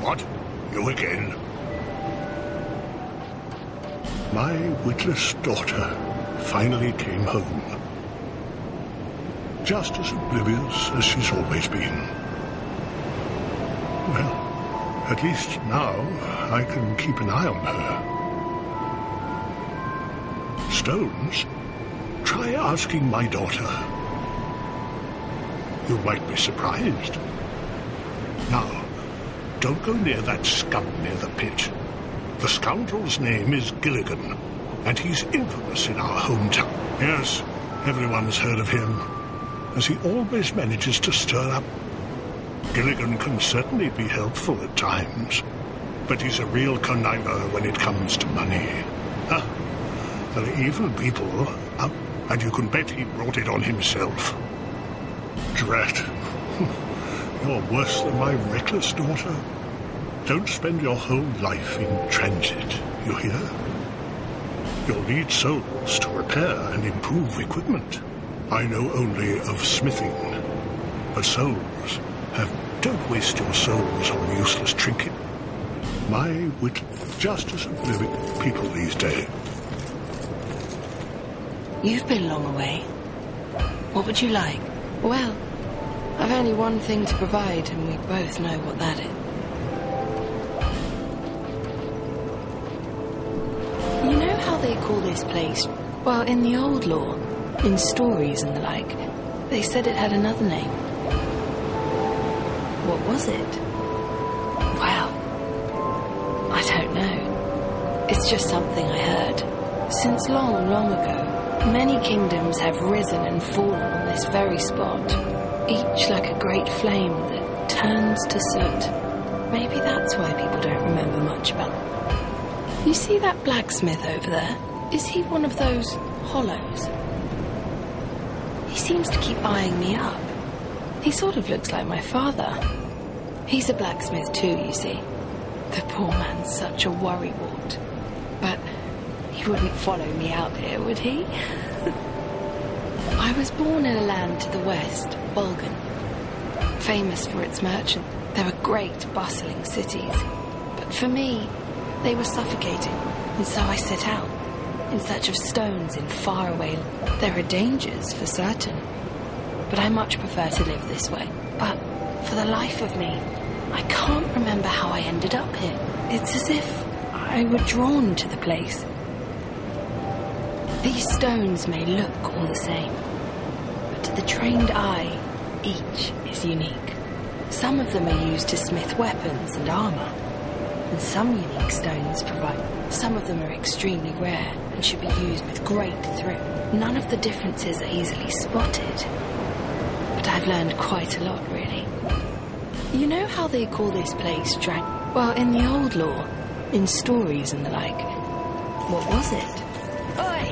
What? You again? My witless daughter finally came home. Just as oblivious as she's always been. Well, at least now I can keep an eye on her. Stones? Try asking my daughter. You might be surprised. Now, don't go near that scum near the pit. The scoundrel's name is Gilligan, and he's infamous in our hometown. Yes, everyone's heard of him, as he always manages to stir up. Gilligan can certainly be helpful at times, but he's a real conniver when it comes to money. There are evil people, and you can bet he brought it on himself. Drat. You're worse than my reckless daughter. Don't spend your whole life in transit, you hear? You'll need souls to repair and improve equipment. I know only of smithing, but souls don't waste your souls on useless trinket. My wit, just as living people these days. You've been long away. What would you like? Well, I've only one thing to provide, and we both know what that is. You know how they call this place? Well, in the old lore, in stories and the like, they said it had another name. What was it? Well, I don't know. It's just something I heard. Since long, long ago, many kingdoms have risen and fallen on this very spot, each like a great flame that turns to soot. Maybe that's why people don't remember much about it. You see that blacksmith over there? Is he one of those hollows? He seems to keep eyeing me up. He sort of looks like my father. He's a blacksmith too, you see. The poor man's such a worrywart. But he wouldn't follow me out here, would he? I was born in a land to the west, Volgan. Famous for its merchants. There were great, bustling cities. But for me, they were suffocating, and so I set out, in search of stones in faraway. There are dangers, for certain, but I much prefer to live this way. But for the life of me, I can't remember how I ended up here. It's as if I were drawn to the place. These stones may look all the same, but to the trained eye, each is unique. Some of them are used to smith weapons and armor, and some unique stones provide. Some of them are extremely rare and should be used with great thrift. None of the differences are easily spotted, but I've learned quite a lot, really. You know how they call this place Well, in the old lore, in stories and the like. What was it? Oi!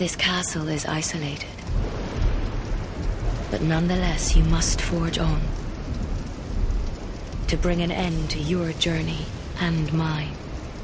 This castle is isolated. But nonetheless, you must forge on. To bring an end to your journey and mine.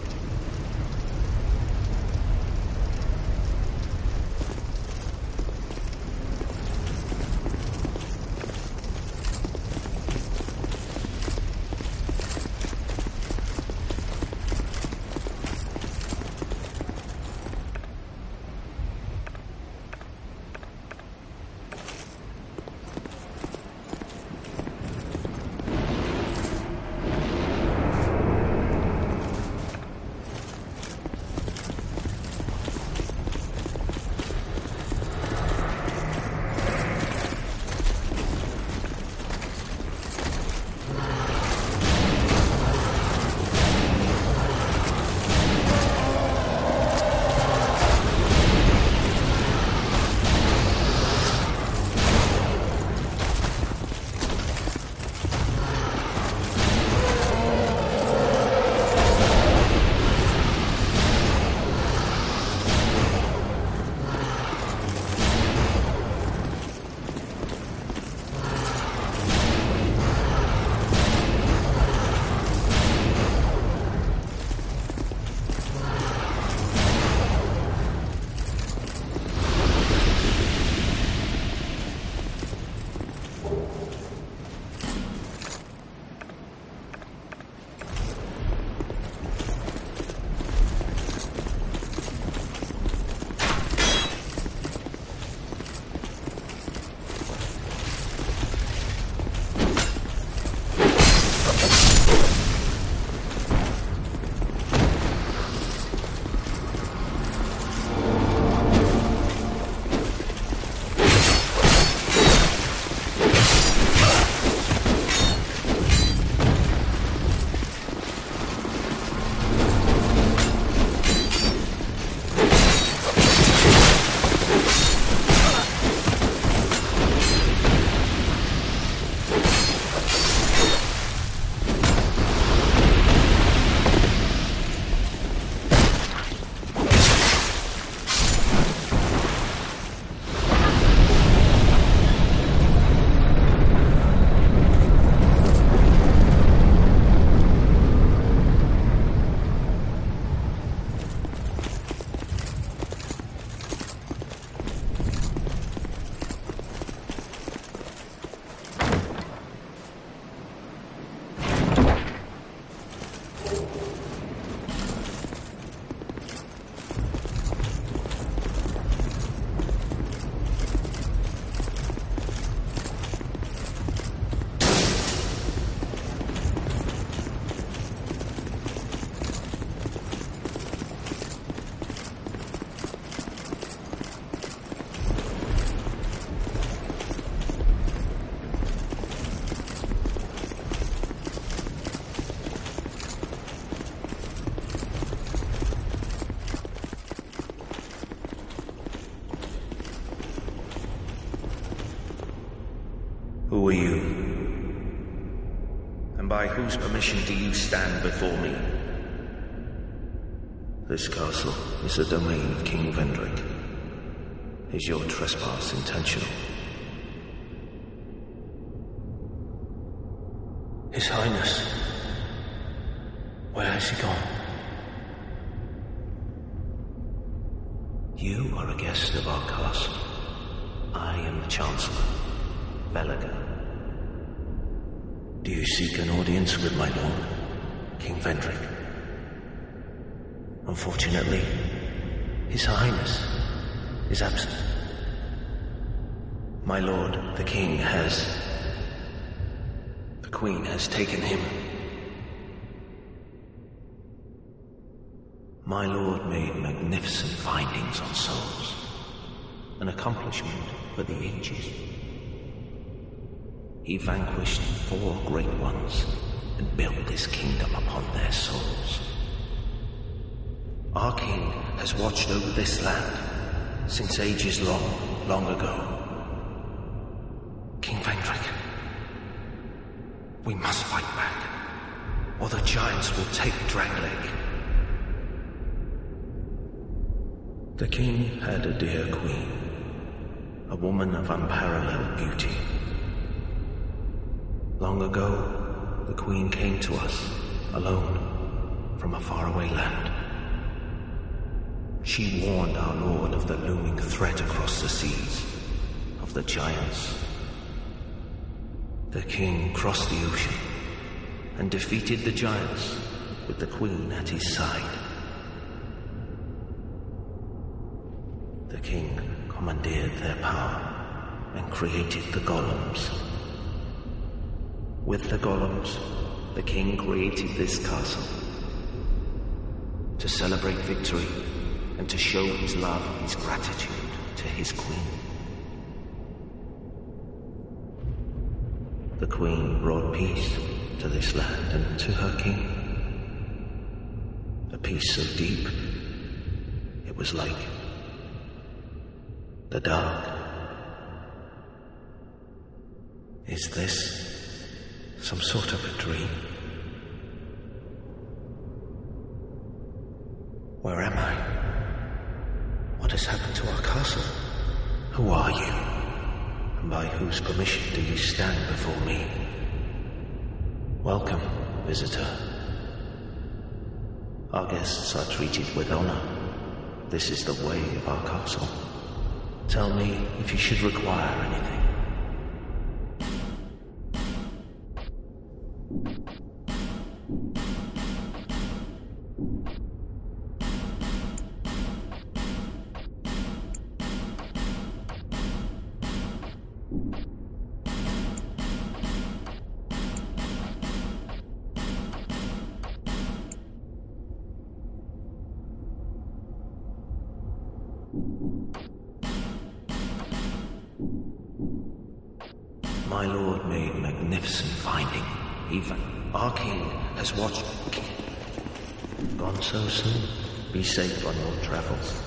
Who are you? And by whose permission do you stand before me? This castle is the domain of King Vendrick. Is your trespass intentional? His Highness. Where has he gone? You are a guest of our castle. I am the Chancellor, Belaga. Do you seek an audience with my lord, King Vendrick? Unfortunately, His Highness is absent. My lord, the King has... The Queen has taken him. My lord made magnificent findings on souls. An accomplishment for the ages. He vanquished 4 great ones and built this kingdom upon their souls. Our king has watched over this land since ages long, long ago. King Vendrick, we must fight back, or the giants will take Drangleic. The king had a dear queen, a woman of unparalleled beauty. Long ago, the queen came to us, alone, from a faraway land. She warned our lord of the looming threat across the seas, of the giants. The king crossed the ocean and defeated the giants with the queen at his side. The king commandeered their power and created the golems. With the golems, the king created this castle to celebrate victory and to show his love and his gratitude to his queen. The queen brought peace to this land and to her king. A peace so deep, it was like the dark. Is this some sort of a dream? Where am I? What has happened to our castle? Who are you? And by whose permission do you stand before me? Welcome, visitor. Our guests are treated with honor. This is the way of our castle. Tell me if you should require anything. My lord made magnificent finding. Even our king has watched. Gone so soon? Be safe on your travels.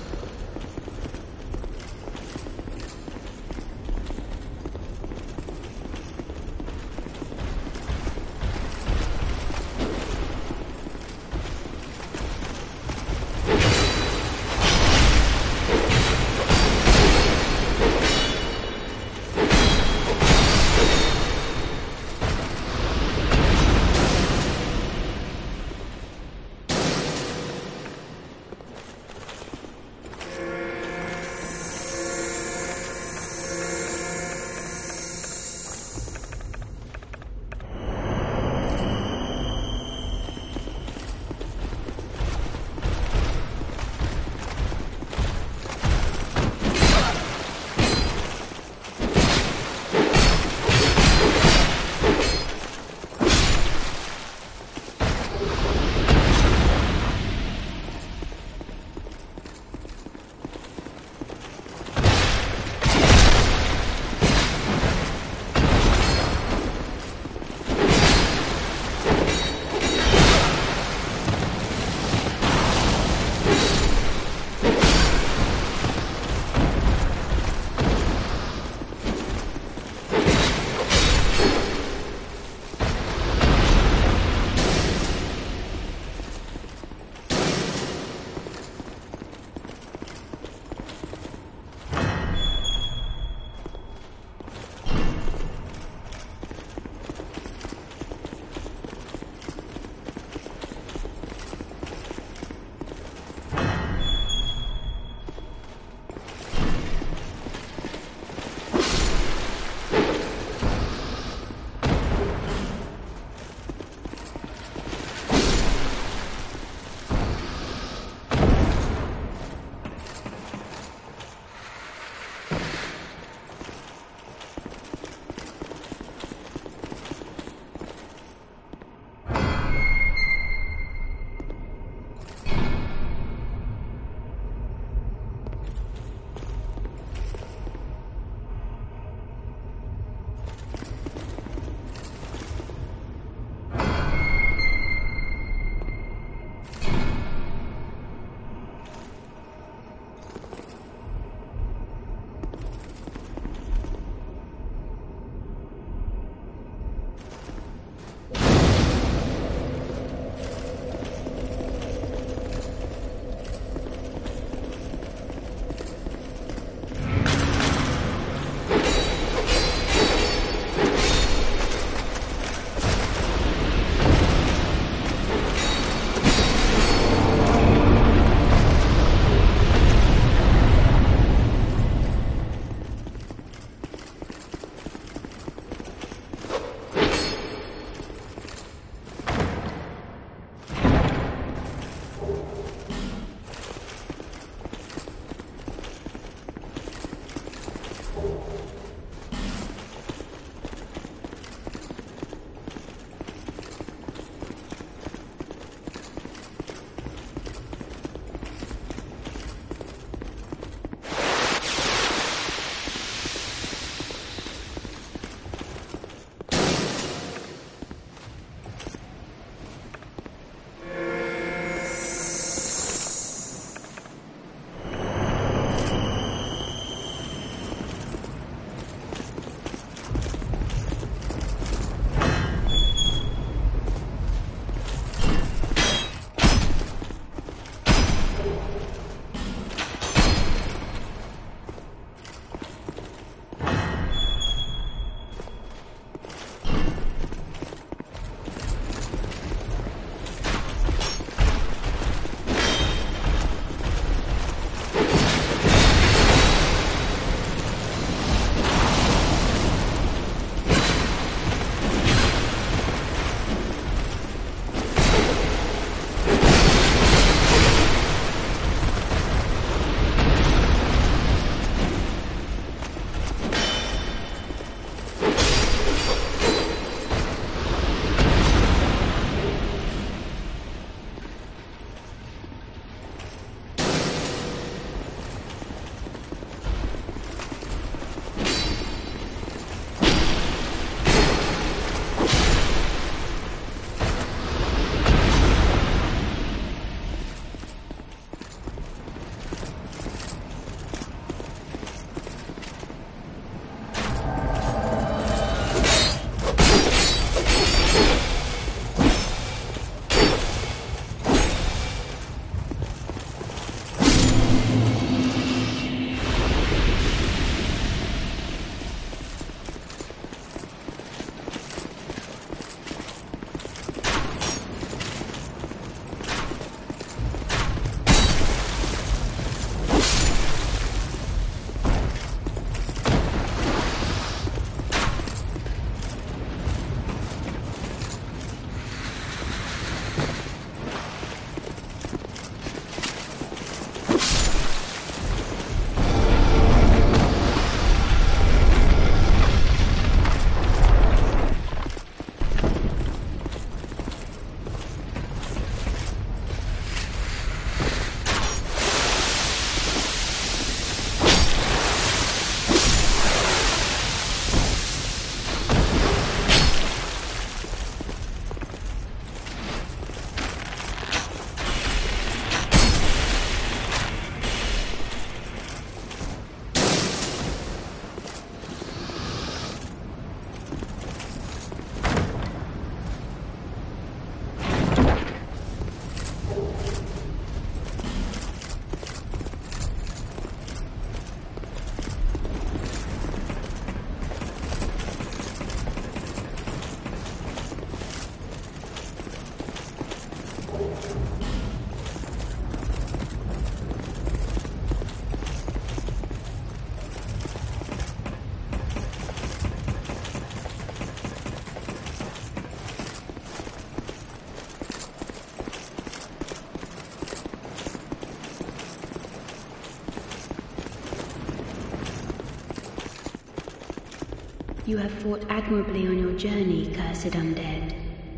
You have fought admirably on your journey, cursed undead.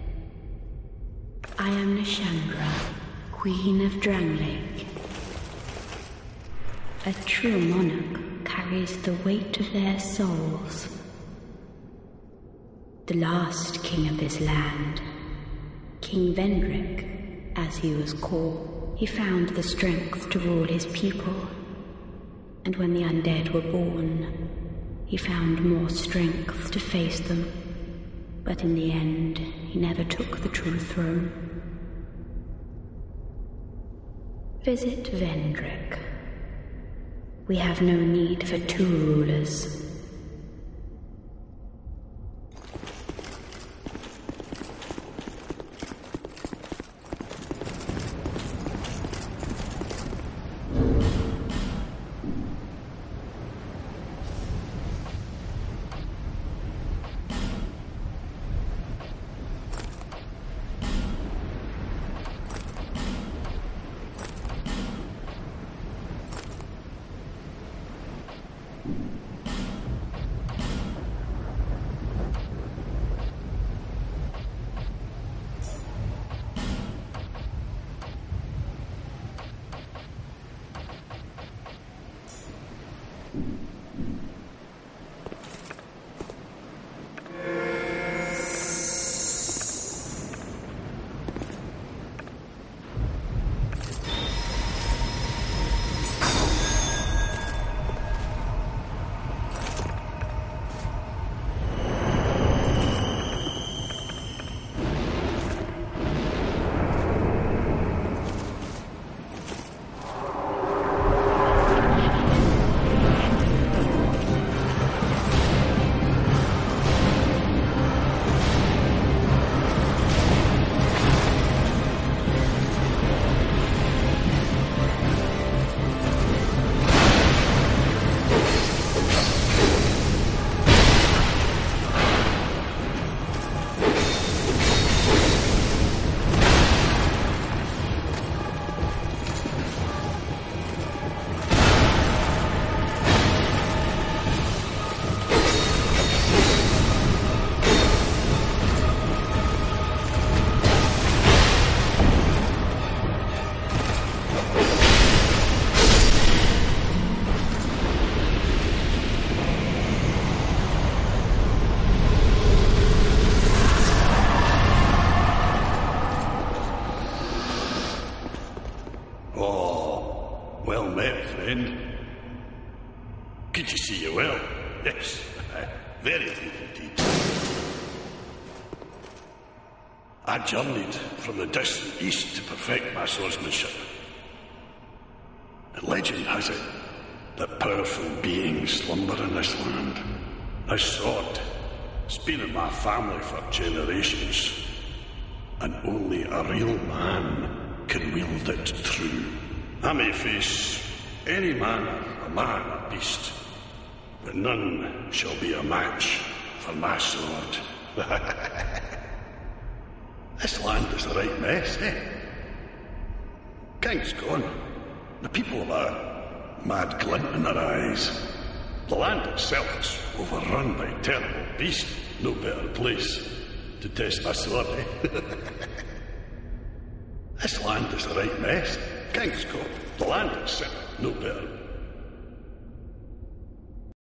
I am Nashandra, Queen of Drangleic. A true monarch carries the weight of their souls. The last king of this land, King Vendrick, as he was called, he found the strength to rule his people. And when the undead were born, he found more strength to face them. But in the end, he never took the true throne. Visit Vendrick. We have no need for two rulers. Good to see you well. Yes, very good indeed. I journeyed from the distant east to perfect my swordsmanship. And legend has it that powerful beings slumber in this land. This sword has been in my family for generations, and only a real man can wield it true. I may face any manner of man or beast, but none shall be a match for my sword. This land is a right mess, eh? King's gone. The people have a mad glint in their eyes. The land itself is overrun by terrible beasts. No better place to test my sword, eh? This land is a right mess. King's gone. The land itself, no better